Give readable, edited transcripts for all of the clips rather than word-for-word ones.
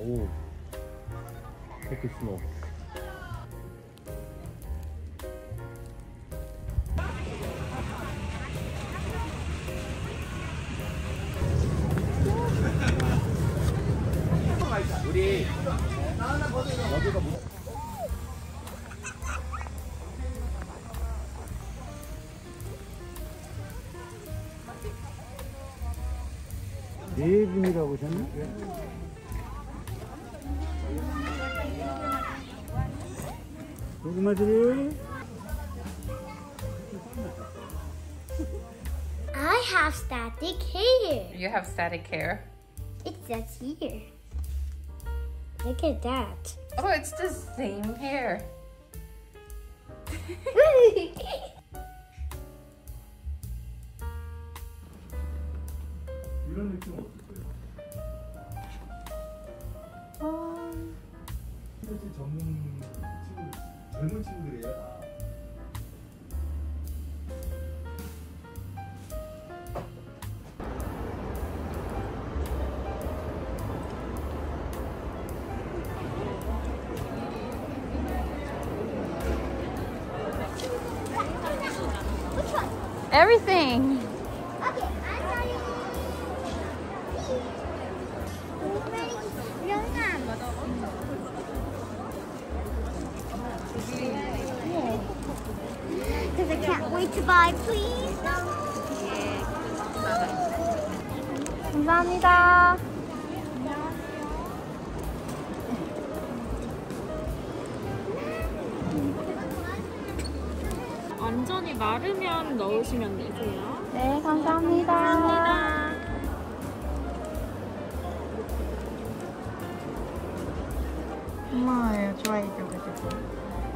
오, 이렇게 스노우. 우리 여기가 네 분이라고 하셨나? 고구마들이 I have static hair. You have static hair. It says here. Look at that. Oh, it's the same hair. 이런 느낌 어땠어요? 사실 전문 친구, 젊은 친구들이에요 다. Everything. Okay, I'm sorry. Because I can't wait to buy, please. 감사합니다. 완전히 마르면 넣으시면 되세요. 네, 감사합니다. 감사합니다. 고마워요. 좋아해줘가지고.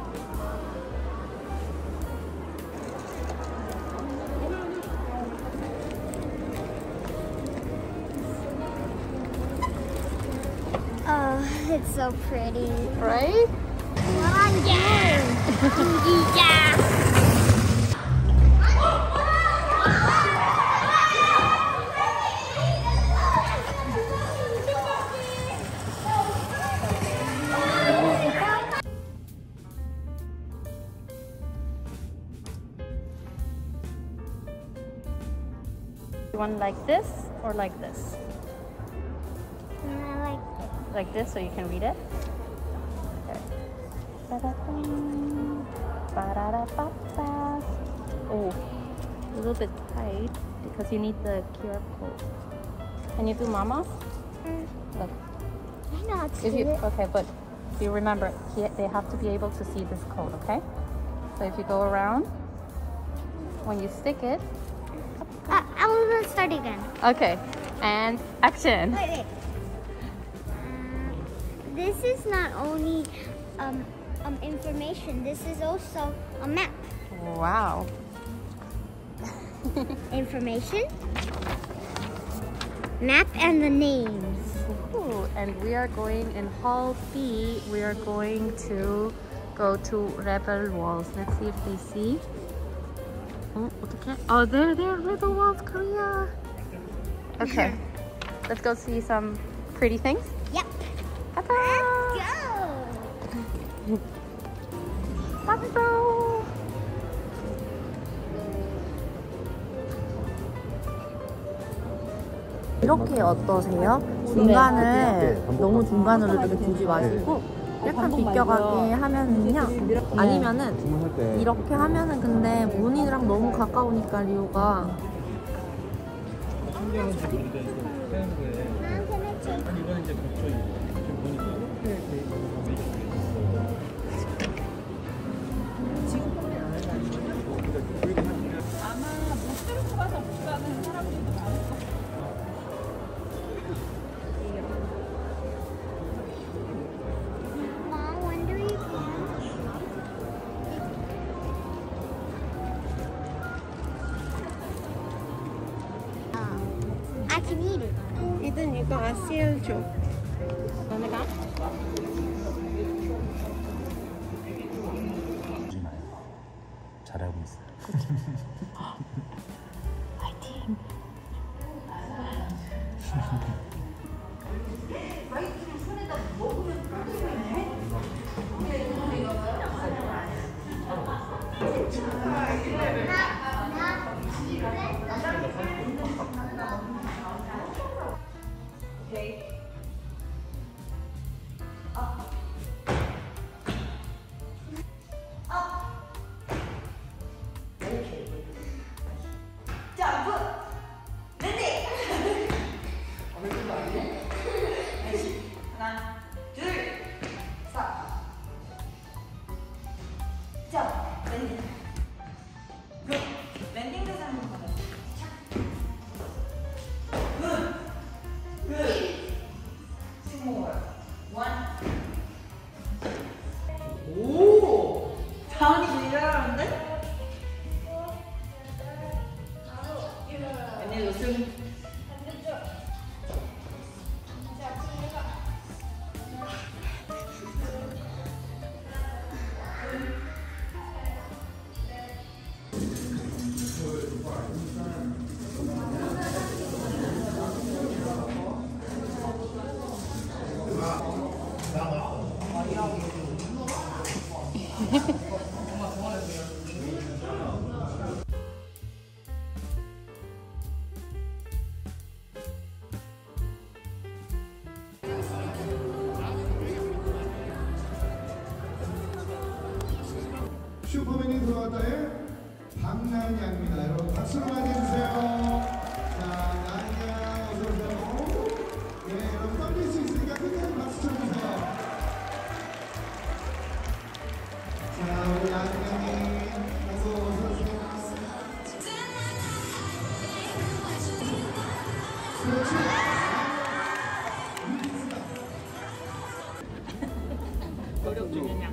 Oh, it's so pretty. Right? Yeah. You want like this or like this? I like Like this so you can read it? Okay. Ta-da-dum. Ba-da-da-ba-ba. Oh, a little bit tight because you need the QR code. Can you do mama? Look. I know how to If do you it. okay, but you remember they have to be able to see this code, okay? So if you go around, when you stick it, I will start again. okay, and action. Wait. This is not only information. This is also a map. Wow. Information, map, and the names. Ooh, and we are going in Hall B. We are going to go to Rebel Walls. Let's see if they see. Oh, okay. Oh, there, Rebel Walls, Korea. Okay, let's go see some pretty things. Yep. Ta-da! Let's go. Bye. 이렇게 어떠세요? 중간을 너무 중간으로 이렇게 두지 마시고 약간 비껴가게 하면은요, 아니면은 이렇게 하면은 근데 문이랑 너무 가까우니까 리오가 이거는 이제 그쪽 지금 보니까 아마 못 들고 가서 못 가는 사람들도 많을 것 같아요. Mom, when do we I can eat it. 이든 이거 아시엘 줘. 너네가? 잘하고 있어요. 화이팅! 다운이 제일 잘하는데? 웬일 우승. 슈퍼맨이 들어왔다의 박난양입니다. 여러분 박수로 맞이해주세요. 자, 난양 어서오세요. 네, 여러분 떨릴 수 있으니까 끝까지 박수 쳐주세요. 자, 우리 난양님 어서오세요. 그렇지. 노력 중이냐?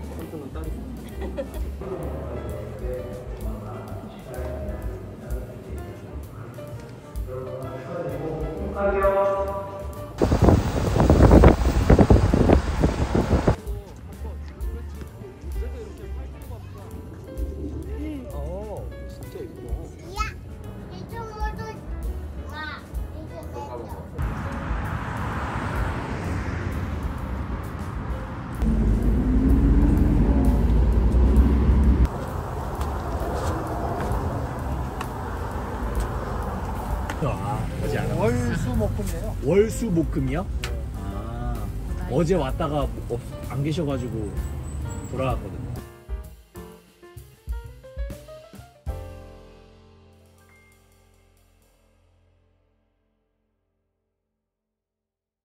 어제 안 왔어요. 월수목금이에요. 월수목금이요? 아, 어제 왔다가 안 계셔가지고 돌아왔거든요.